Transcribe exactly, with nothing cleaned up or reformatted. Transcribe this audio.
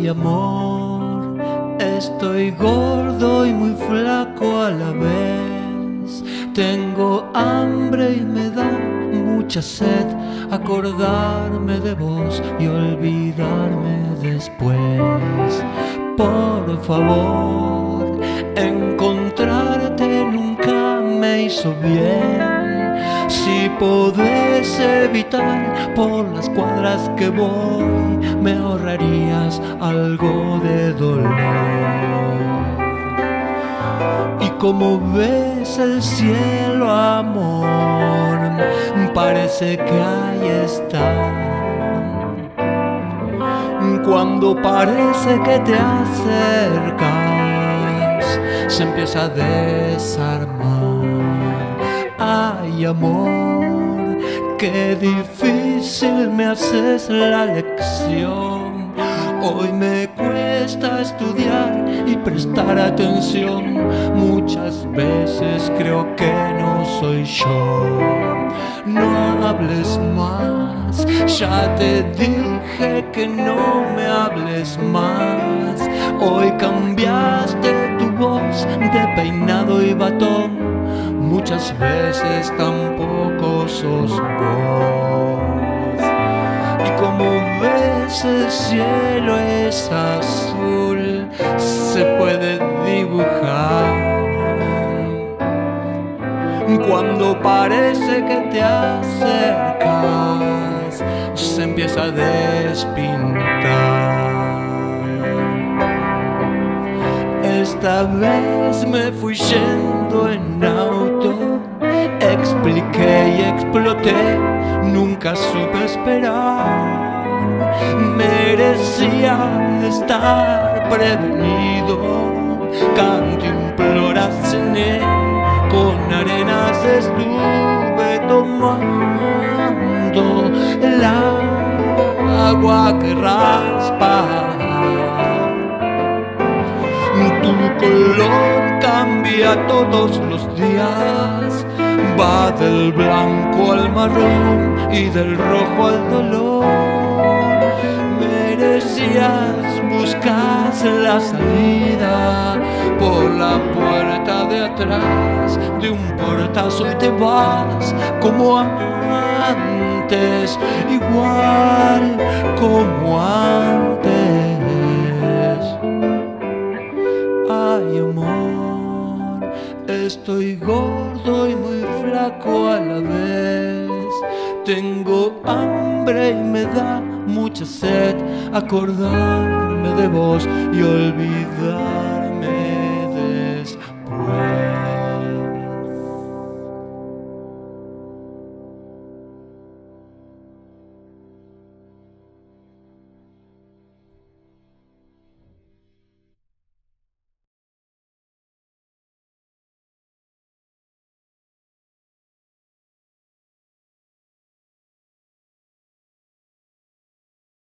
amor, estoy gordo y muy flaco a la vez. Tengo hambre y me da mucha sed acordarme de vos y olvidarme después. Por favor, encontrarte nunca me hizo bien. Si podés evitar por las cuadras que voy, me ahorrarías algo de dolor. Y como ves el cielo, amor, parece que ahí está. Cuando parece que te acercas, se empieza a desarmar. Ay, amor, qué difícil me haces la lección. Hoy me cuesta estudiar y prestar atención. Muchas veces creo que no soy yo. No hables más, ya te dije que no me hables más. Hoy cambiaste tu voz de peinado y batón. Muchas veces tampoco sos vos. Y como ves el cielo es azul, se puede dibujar. Cuando parece que te acercas, se empieza a despintar. Esta vez me fui yendo en auto, expliqué y exploté, nunca supe esperar. Merecía estar prevenido, canto implora cené, con arenas estuve tomando el agua que raspa. Tu color cambia todos los días, va del blanco al marrón y del rojo al dolor. Merecías, buscas la salida por la puerta de atrás, de un portazo y te vas como antes, igual como antes. Ay, amor, estoy gordo y muy flaco a la vez. Tengo hambre y me da mucha sed acordarme de vos y olvidar